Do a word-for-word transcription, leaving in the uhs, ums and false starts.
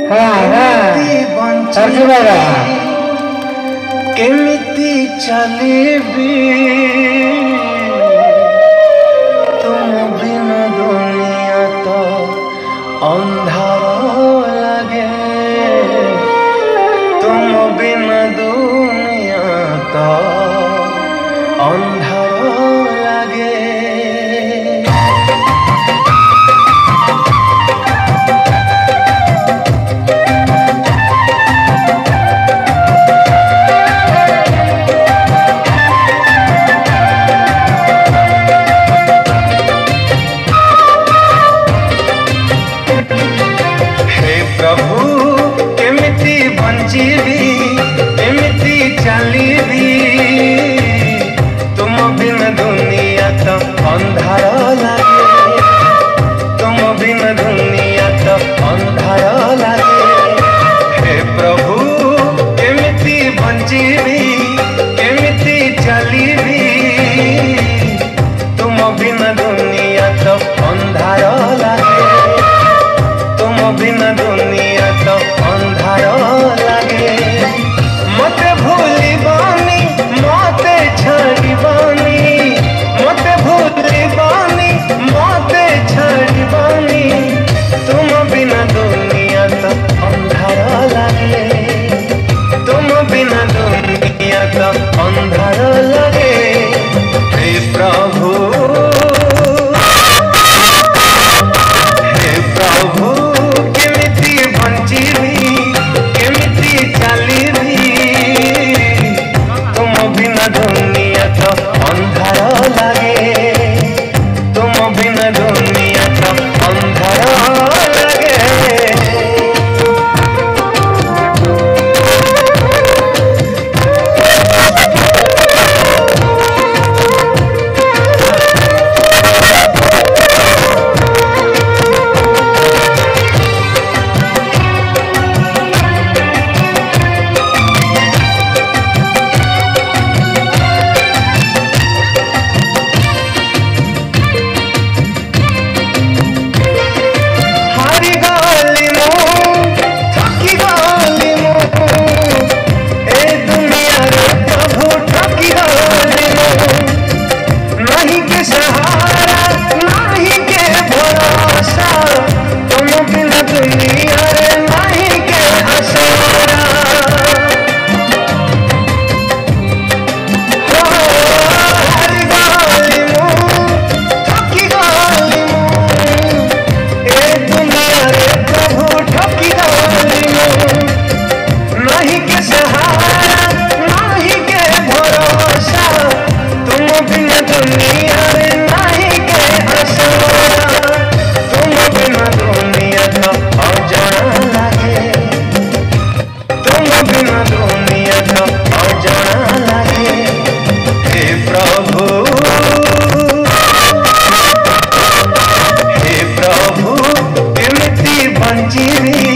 केमिति चलेबी तुम बिन दुनिया तो अंधार लगे, तुम बिन दुनिया तो अंधार लगे। तुम बिन दुनिया तो अंधार लगे, तुम बिन दुनिया तो अंधार लगे। हे प्रभु केमिति बंचीबी केमिति चलीबी, तुम बिन दुनिया तो अंधार लगे, तुम बिन दुनिया तो अंधार लगे। मते भूलिबानी मते छाड़िबानी, मते भूलिबानी मते छाड़िबानी, तुम बिना दुनिया तो अंधार लगे, तुम बिना दुनिया तो अंधार लगे। हे प्रभु हे प्रभु केमिति बंचीबी केमिति चलीबी, दुनिया तो अंधार लगे, तुम बिन दुनिया तो अंधार लगे। जीवी